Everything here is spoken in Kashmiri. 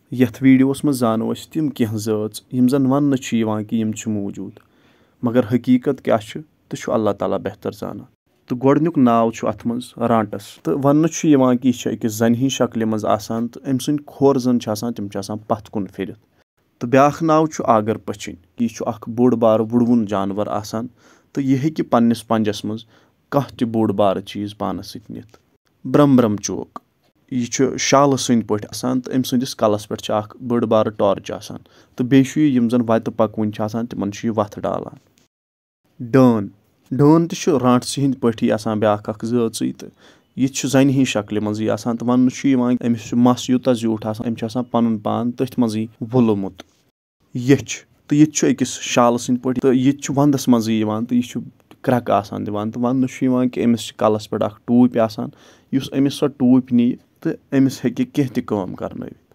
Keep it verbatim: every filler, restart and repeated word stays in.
یَتھ ویٖڈیوَس منٛز زانو أسۍ تِم کینٛہہ زٲژ یِم زَن وَننہٕ چھِ یِوان کہِ یِم چھِ موٗجوٗد مگر حقیٖقت کیاہ چھُ تہٕ چھُ اللہ تعالیٰ بہتر زانان تہٕ گۄڈٕنیُک ناو چھُ اَتھ منٛز رانٹس تہٕ وَننہٕ چھُ یِوان کہِ یہِ چھِ أکِس زَنہِ ہِنٛدۍ شکلہِ منٛز آسان تہٕ أمۍ سٕنٛدۍ کھۄر زَن چھِ آسان تِم چھِ آسان پتھ کُن پھِرِتھ تہٕ بیٛاکھ ناو چھُ آگر پٔچھِنۍ یہِ چھُ اکھ بوٚڑ بارٕ وُڑوُن جانور آسان تہٕ یہِ ہیٚکہِ پننِس پنجس منٛز کانٛہہ تہِ بوٚڑ بارٕ چیٖز پانس سۭتۍ نِتھ برم برم چوک یہِ چھُ شالہٕ سٕنٛدۍ پٲٹھۍ آسان تہٕ أمۍ سٕنٛدِس کلس پؠٹھ چھِ اکھ بٔڑ بارٕ ٹارٕچ آسان تہٕ بیٚیہِ چھُ یہِ یِم زن وتہِ پکوٕنۍ چھِ آسان تِمن چھُ یہِ وتھ ڈالان ڈٲن ڈٲن تہِ چھُ رانٹسہِ ہٕنٛدۍ پٲٹھی آسان بیٛاکھ اکھ زٲژٕے تہٕ یہِ چھُ زنہِ ہِنٛدۍ شکلہِ منٛزٕے آسان تہٕ وَننہٕ چھُ یِوان أمِس چھُ مس یوٗتاہ زیوٗٹھ آسان أمِس چھُ آسان پنُن پان تٔتھۍ منٛزٕے وولمُت یچھ تہٕ یہِ تہِ چھُ أکِس شالہٕ سٕنٛدۍ پٲٹھۍ تہٕ یہِ تہِ چھُ ونٛدس منٛزٕے یِوان تہٕ یہِ چھُ کرٛٮ۪کہٕ آسان دِوان تہٕ وننہٕ چھُ یِوان کہِ أمِس چھِ کلس پؠٹھ اکھ ٹوٗپۍ آسان یُس أمِس سۄ ٹوٗپۍ نِیہِ تہٕ أمِس ہیٚکہِ کینٛہہ تہِ کٲم کرنٲوِتھ